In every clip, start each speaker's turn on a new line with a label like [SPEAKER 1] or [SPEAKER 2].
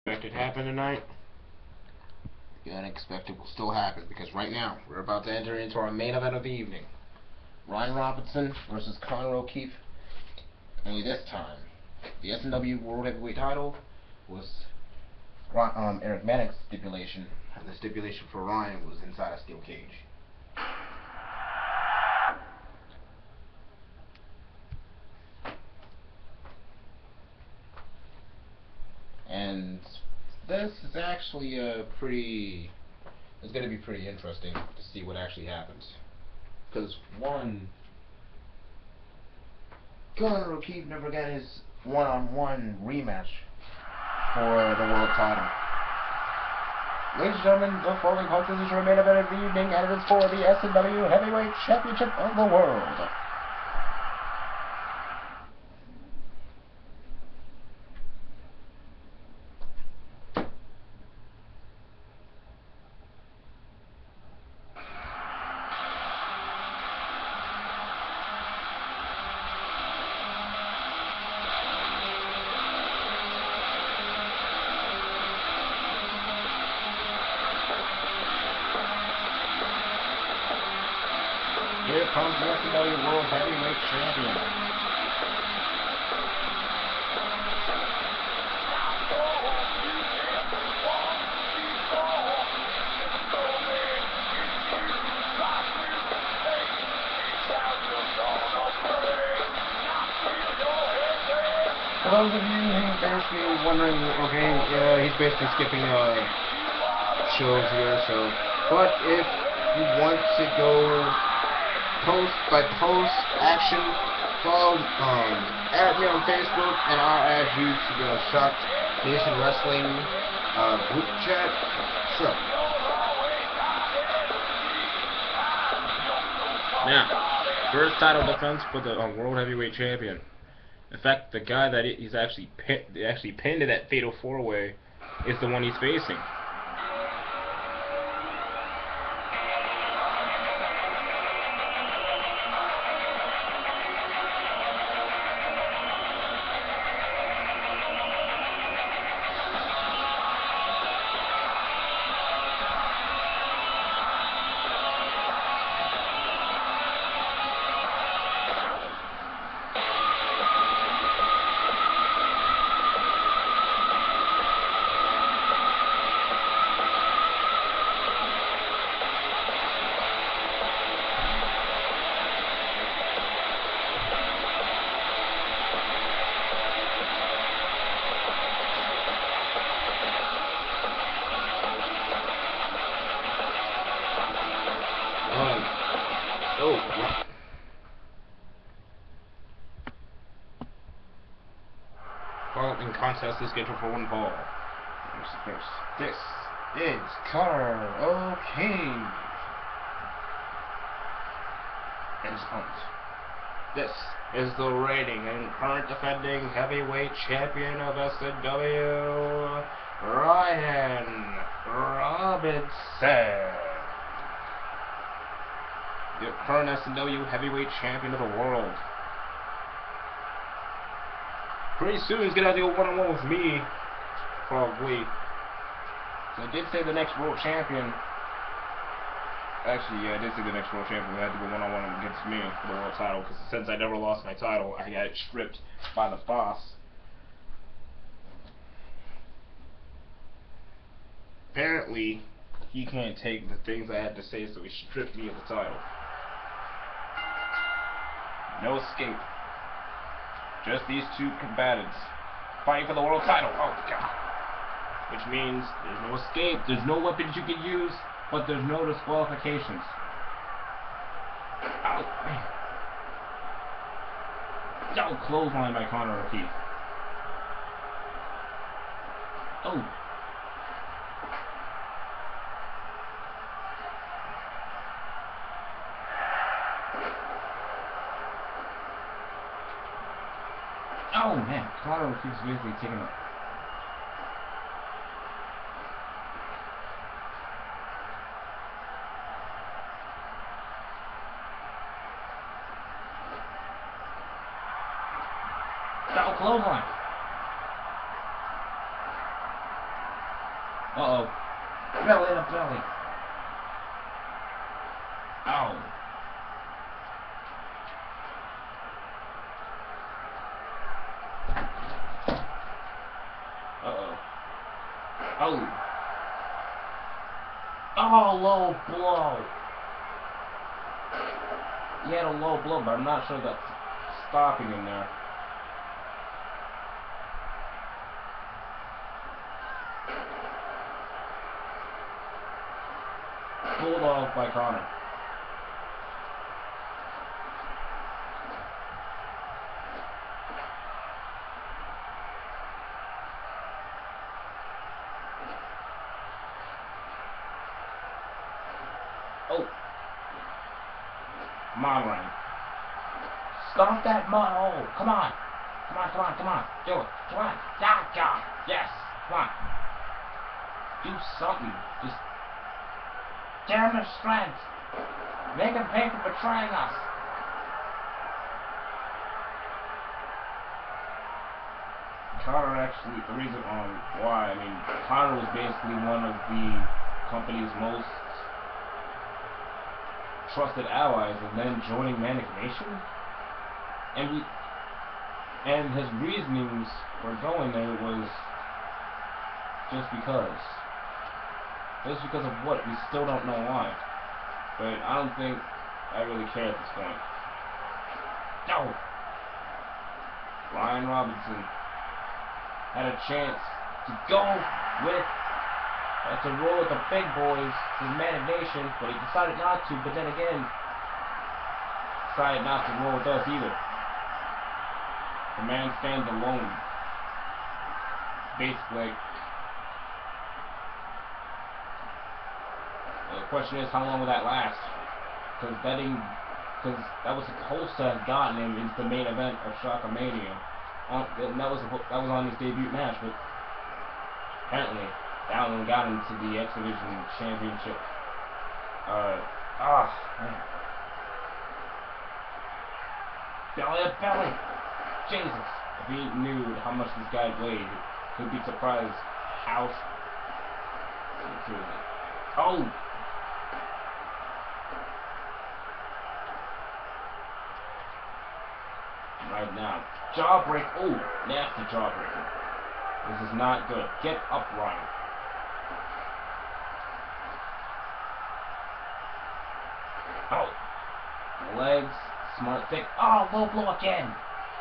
[SPEAKER 1] Unexpected happen tonight? The unexpected will still happen because right now we're about to enter into our main event of the evening. Ryan Robinson versus Conor O'Keefe. Only this time, the S&W World Heavyweight title was Eric Manning's stipulation, and the stipulation for Ryan was inside a steel cage. And this is actually it's going to be pretty interesting to see what actually happens. Because one, Conor O'Keefe never got his one-on-one rematch for the world title. Ladies and gentlemen, the following contest is your main event of the evening, and it is for the S&W Heavyweight Championship of the World. Here comes the S&W World Heavyweight Champion. For those of you who basically wondering, okay, he's basically skipping shows here, so. But if you want to go post by post action, follow add me on Facebook, and I'll add you to the Shock Nation Wrestling group chat. So now, first title defense for the World Heavyweight Champion. In fact, the guy that he's actually pinned in that Fatal 4-Way is the one he's facing. Following contest is scheduled for one fall. This is Conor O'Keefe and his opponent. This is the reigning and current defending heavyweight champion of S&W, Ryan Robinson. The current S&W heavyweight champion of the world. Pretty soon he's gonna have to go one-on-one with me, probably. So I did say the next world champion. Actually, yeah, I did say the next world champion would have to go one-on-one against me for the world title, because since I never lost my title, I got it stripped by the boss. Apparently, he can't take the things I had to say, so he stripped me of the title. No escape. Just these two combatants fighting for the world title. Oh, God. Which means there's no escape, there's no weapons you can use, but there's no disqualifications. Oh, man. No, clothesline by Conor O'Keefe. Oh. Oh, man. Conor O'Keefe's basically taking a... No, clothesline.
[SPEAKER 2] Uh-oh. Belly to belly. Ow. Uh-oh. Oh. Oh, low blow. He had a low blow, but I'm not sure that's stopping him there. Bulldog by Connor. Oh. Come on, Ryan. Stop that mud hole. Come on. Come on, come on, come on. Do it. Come on. Gotcha. Yes. Come on. Do something. Just damn their strength. Make them pay for betraying us. Connor actually, the reason why, I mean, Connor was basically one of the company's most trusted allies, and then joining Manic Nation, and his reasonings for going there was just because of what, we still don't know why, but I don't think I really care at this point. No! Ryan Robinson had a chance to go with to roll with the big boys in Manic Nation, but he decided not to, but then again decided not to roll with us either. The man stands alone. Basically. The question is, how long will that last? Because that was supposed to have gotten him into the main event of Shockamania. That was on his debut match, but apparently that one got him to the X Division Championship. Man. Belly to belly. Jesus. If he knew how much this guy weighed, he'd be surprised how. Oh. Right now. Jawbreak. Oh, nasty jawbreaker. This is not good. Get up, Ryan. Oh. Legs. Smart thick. Oh, low blow again.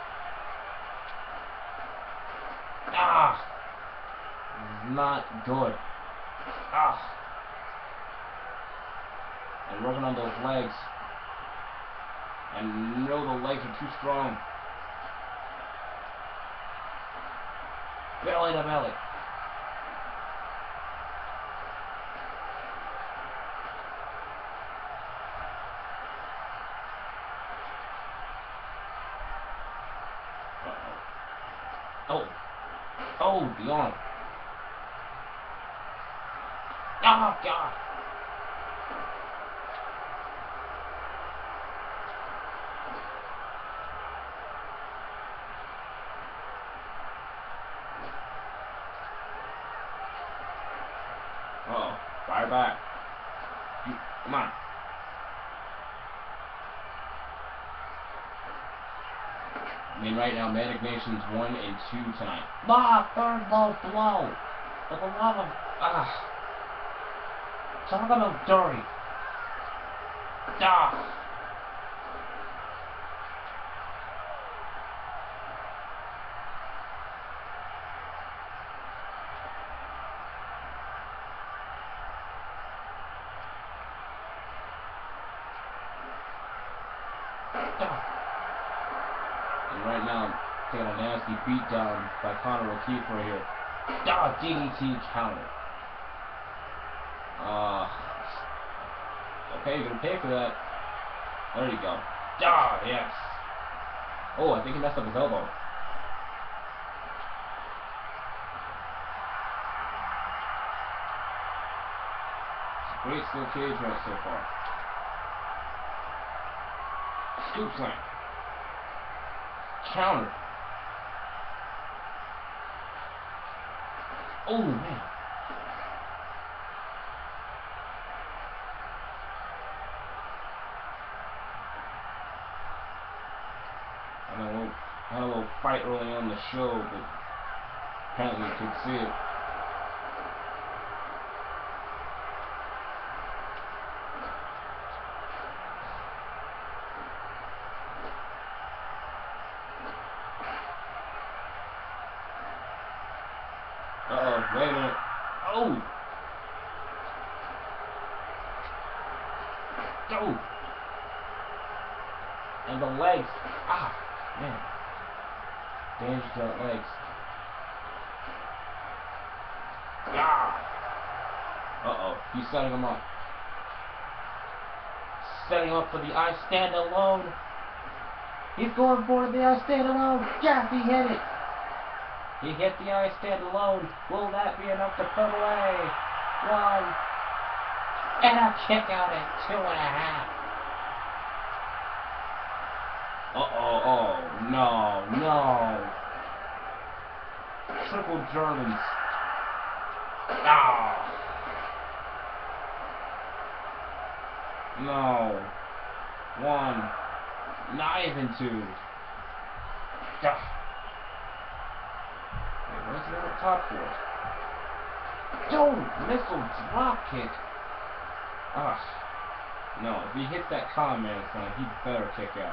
[SPEAKER 2] Ah. This is not good. Ah. And working on those legs. And no, the legs are too strong. Belly to belly. Uh-oh. Oh, the arm. Oh, God. Uh-oh. Fire back. Come on. I mean, right now, Manic Nation's 1 and 2 tonight. Third low blow. For the love of... Talk about dirty. And right now, taking a nasty beatdown by Connor O'Keefe right here. DDT counter. Okay, you're gonna pay for that. There you go. Yes. Oh, I think he messed up his elbow. It's a great steel cage match so far. Scoop slam. Counter. Oh, man. show, but apparently you could see it. Uh-oh, wait a minute. Oh! Oh! And the legs. Ah, man. Danger to the legs. Ah! Uh-oh, he's setting him up. Setting him up for the I stand alone. He's going for the I stand alone. Yes, he hit it. He hit the I stand alone. Will that be enough to put away? 1. And a kick out at 2.5. Uh-oh, oh, no, no. Triple Germans. Ah. No. 1. Not even 2. Ah. Wait, what's he on the top for? Don't! Missile drop kick. Ah. No, if he hits that command sign, he better kick out.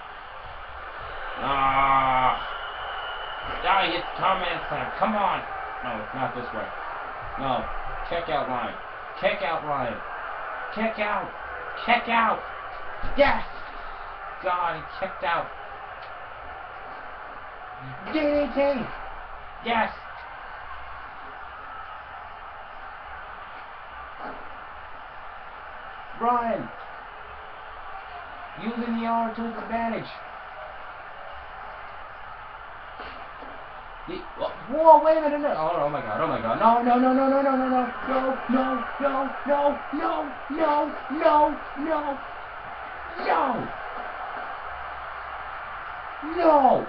[SPEAKER 2] Ah! Ah, he hits command sign. Come on! No, not this way. No. Kick out line. Kick out line. Kick out. Kick out. Yes! God, he kicked out. DDT! Yes! Brian! Using the arm to his advantage. Whoa, wait a minute. Oh my god, oh my god. No, no, no, no, no, no, no, no, no, no, no, no, no, no, no, no, no. No!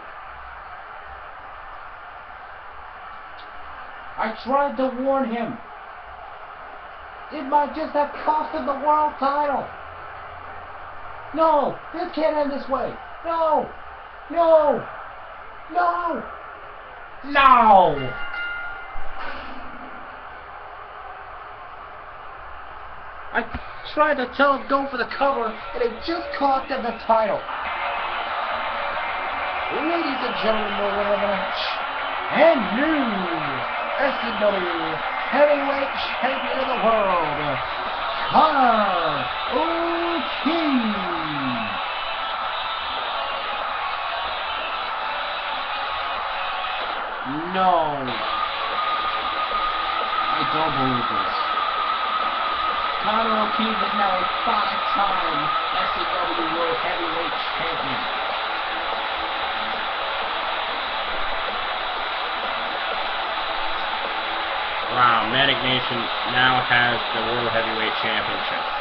[SPEAKER 2] I tried to warn him. It might just have cost him the world title. No! This can't end this way. No! No! No! No! I tried to tell him go for the cover, and it just cost him the title. Ladies and gentlemen, the winner of the match, and new SCW Heavyweight Champion of the World, Connor O'Keefe. No. I don't believe this. Connor O'Keefe is now a 5-time SCW World Heavyweight Champion.
[SPEAKER 1] Wow, Manic Nation now has the World Heavyweight Championship.